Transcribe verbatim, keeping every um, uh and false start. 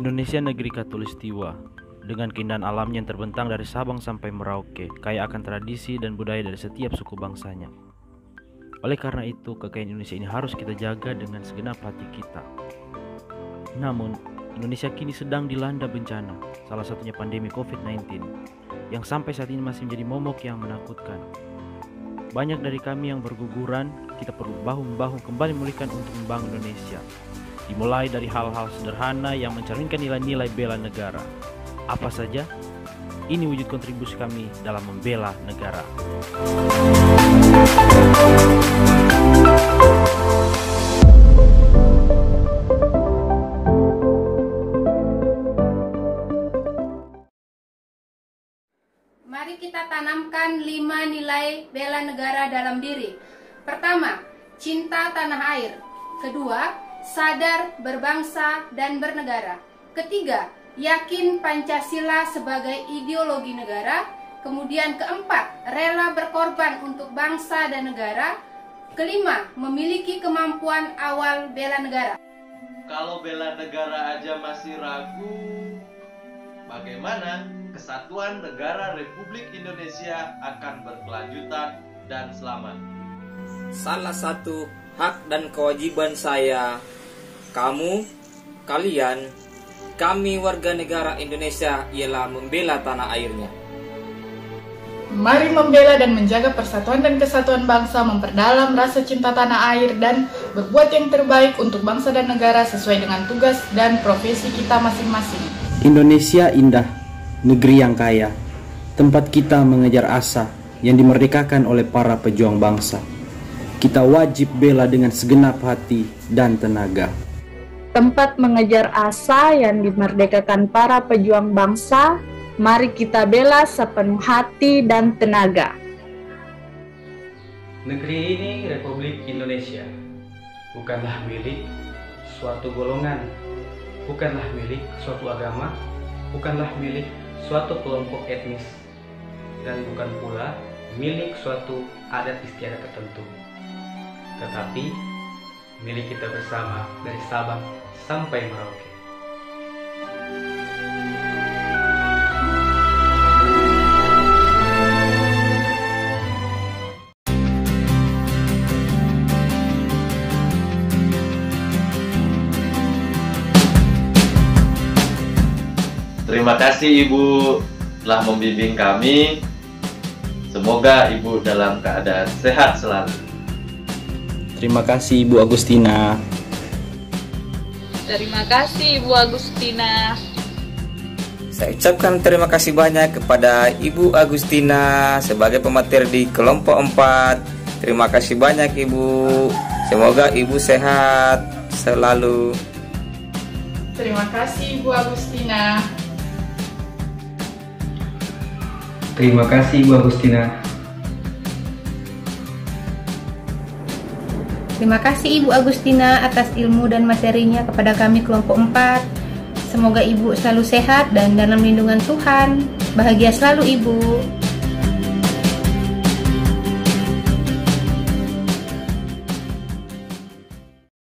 Indonesia negeri khatulistiwa, dengan keindahan alamnya yang terbentang dari Sabang sampai Merauke, kaya akan tradisi dan budaya dari setiap suku bangsanya. Oleh karena itu, kekayaan Indonesia ini harus kita jaga dengan segenap hati kita. Namun, Indonesia kini sedang dilanda bencana, salah satunya pandemi covid sembilan belas, yang sampai saat ini masih menjadi momok yang menakutkan. Banyak dari kami yang berguguran, kita perlu bahu-membahu kembali memulihkan untuk membangun Indonesia. Dimulai dari hal-hal sederhana yang mencerminkan nilai-nilai bela negara. Apa saja? Ini wujud kontribusi kami dalam membela negara. Mari kita tanamkan lima nilai bela negara dalam diri. Pertama, cinta tanah air. Kedua, sadar berbangsa dan bernegara. Ketiga, yakin Pancasila sebagai ideologi negara. Kemudian keempat, rela berkorban untuk bangsa dan negara. Kelima, memiliki kemampuan awal bela negara. Kalau bela negara aja masih ragu, bagaimana kesatuan negara Republik Indonesia akan berkelanjutan dan selamat? Salah satu hak dan kewajiban saya, kamu, kalian, kami warga negara Indonesia ialah membela tanah airnya. Mari membela dan menjaga persatuan dan kesatuan bangsa, memperdalam rasa cinta tanah air, dan berbuat yang terbaik untuk bangsa dan negara sesuai dengan tugas dan profesi kita masing-masing. Indonesia indah, negeri yang kaya, tempat kita mengejar asa yang dimerdekakan oleh para pejuang bangsa. Kita wajib bela dengan segenap hati dan tenaga. Tempat mengejar asa yang dimerdekakan para pejuang bangsa, mari kita bela sepenuh hati dan tenaga. Negeri ini Republik Indonesia, bukanlah milik suatu golongan, bukanlah milik suatu agama, bukanlah milik suatu kelompok etnis, dan bukan pula milik suatu adat istiadat tertentu, tetapi milik kita bersama dari Sabang sampai Merauke. Terima kasih Ibu telah membimbing kami. Semoga Ibu dalam keadaan sehat selalu. Terima kasih Ibu Agustina. Terima kasih Ibu Agustina. Saya ucapkan terima kasih banyak kepada Ibu Agustina sebagai pemateri di kelompok empat. Terima kasih banyak Ibu. Semoga Ibu sehat selalu. Terima kasih Ibu Agustina. Terima kasih Ibu Agustina. Terima kasih Ibu Agustina atas ilmu dan materinya kepada kami kelompok empat. Semoga Ibu selalu sehat dan dalam lindungan Tuhan. Bahagia selalu Ibu.